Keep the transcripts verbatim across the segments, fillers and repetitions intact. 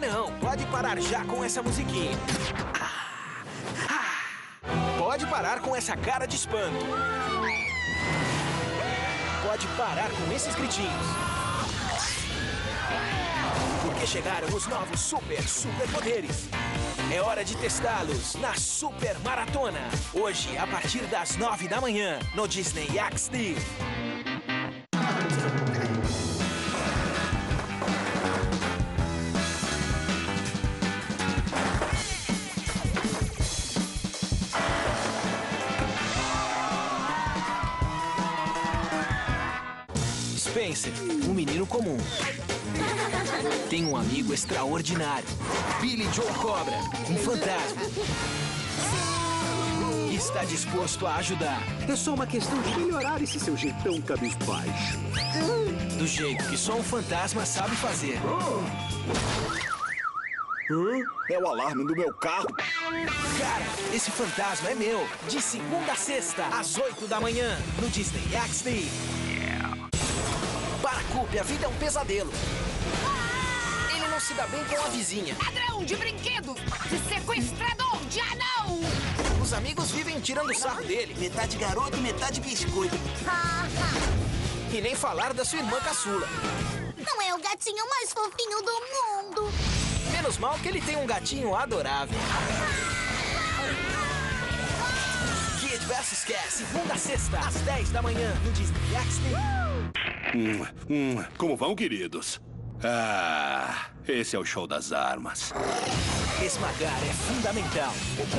não, pode parar já com essa musiquinha. Ah, ah. Pode parar com essa cara de espanto. Pode parar com esses gritinhos. Porque chegaram os novos super, super poderes. É hora de testá-los na Super Maratona. Hoje, a partir das nove da manhã, no Disney X D. Spencer, um menino comum. Tem um amigo extraordinário. Billy Joe Cobra, um fantasma. E está disposto a ajudar. É só uma questão de melhorar esse seu jeitão cabisbaixo. Do jeito que só um fantasma sabe fazer. É o alarme do meu carro. Cara, esse fantasma é meu. De segunda a sexta, às oito da manhã, no Disney X D. Para Coop, a vida é um pesadelo. Ele não se dá bem com a vizinha. Ladrão de brinquedos! Sequestrador de anão! Os amigos vivem tirando sarro dele. Metade garoto, metade biscoito. E nem falar da sua irmã caçula. Não é o gatinho mais fofinho do mundo. Menos mal que ele tem um gatinho adorável. Kid versus. Cat, segunda a sexta, às dez da manhã, no Disney X D. Hum, hum, como vão, queridos? Ah, esse é o show das armas. Esmagar é fundamental.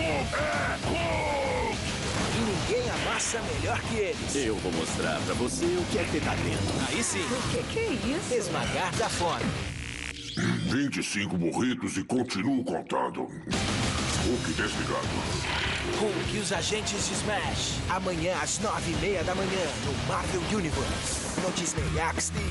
E ninguém amassa melhor que eles. Eu vou mostrar pra você o que é ter talento. Aí sim. O que, que é isso? Esmagar da fome. vinte e cinco burritos e continuo contando. Hulk desligado. Hulk e os agentes de Smash. Amanhã às nove e meia da manhã, no Marvel Universe. No Disney X D.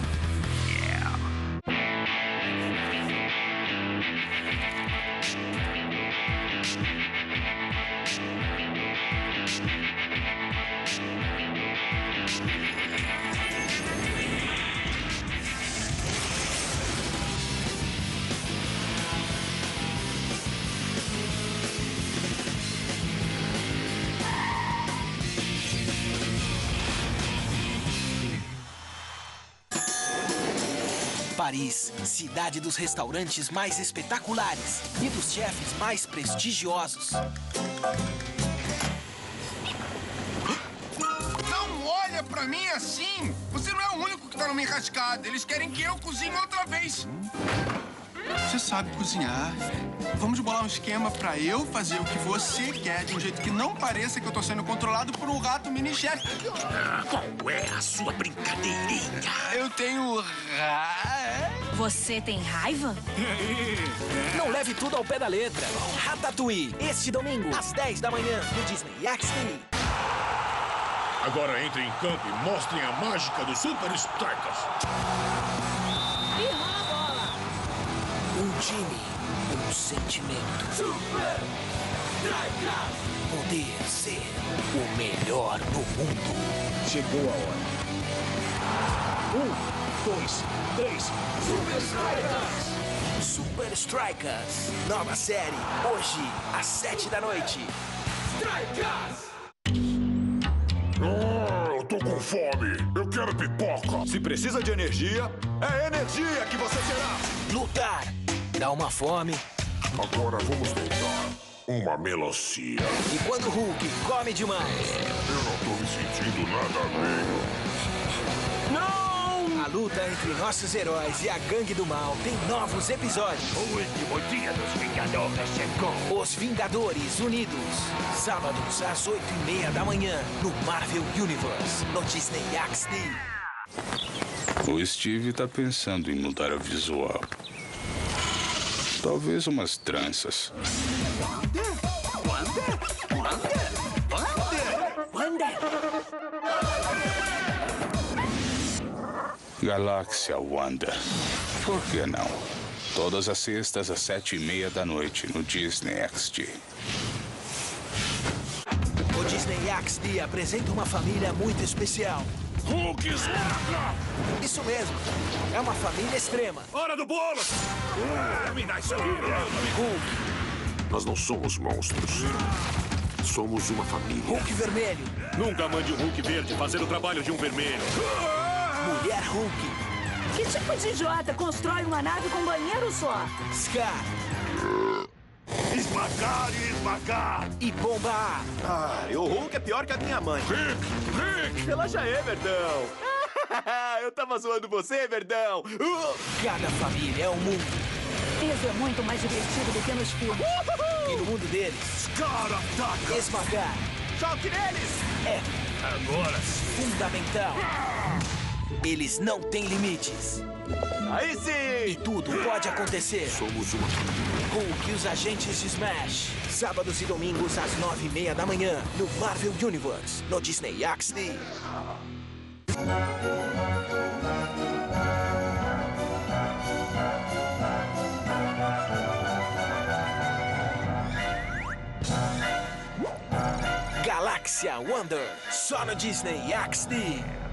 Paris, cidade dos restaurantes mais espetaculares e dos chefes mais prestigiosos. Não olha pra mim assim! Você não é o único que tá numa enrascada. Eles querem que eu cozinhe outra vez. Você sabe cozinhar. Vamos bolar um esquema pra eu fazer o que você quer de um jeito que não pareça que eu tô sendo controlado por um rato mini-chefe. Qual é a sua brincadeirinha? Eu tenho... ra- Você tem raiva? Não leve tudo ao pé da letra. Ratatouille, este domingo, às dez da manhã, no Disney X D. Agora entrem em campo e mostrem a mágica dos Super Strikers. Um time, um sentimento. Super Strikers! Poder ser o melhor do mundo. Chegou a hora. Um, dois, três. Super Strikers! Super Strikers. Nova série, hoje, às sete da noite. Strikers! Ah, eu tô com fome. Eu quero pipoca. Se precisa de energia, é energia que você terá. Lutar. Dá uma fome. Agora vamos tentar uma melancia. E quando o Hulk come demais. Eu não tô me sentindo nada bem. Não! A luta entre nossos heróis e a gangue do mal tem novos episódios. O último dia dos Vingadores chegou. Os Vingadores Unidos. Sábados às oito e meia da manhã no Marvel Universe, no Disney X D. O Steve tá pensando em mudar o visual. Talvez umas tranças. Galáxia Wanda. Por que não? Todas as sextas às sete e meia da noite no Disney X D. O Disney X D apresenta uma família muito especial. Hulk esmaga! Isso mesmo, é uma família extrema. Hora do bolo! Me dá isso aqui. Hulk. Nós não somos monstros. Somos uma família. Hulk vermelho. Nunca mande um Hulk verde fazer o trabalho de um vermelho. Mulher Hulk. Que tipo de idiota constrói uma nave com banheiro só? Scar. Esmagar e esmagar. E Bomba A. Ah, o Hulk é pior que a minha mãe. Rick! Rick! Relaxa aí, Verdão. Eu tava zoando você, Verdão. Uh! Cada família é um mundo. Isso é muito mais divertido do que nos filmes. E no mundo deles, Scar ataca. esmagar Choque neles! é Agora fundamental. Eles não têm limites. Aí sim! E tudo pode acontecer. Somos uma família. Hulk e os agentes de Smash. Sábados e domingos às nove e meia da manhã. No Marvel Universe. No Disney X D. Galáxia Wonder. Só no Disney X D.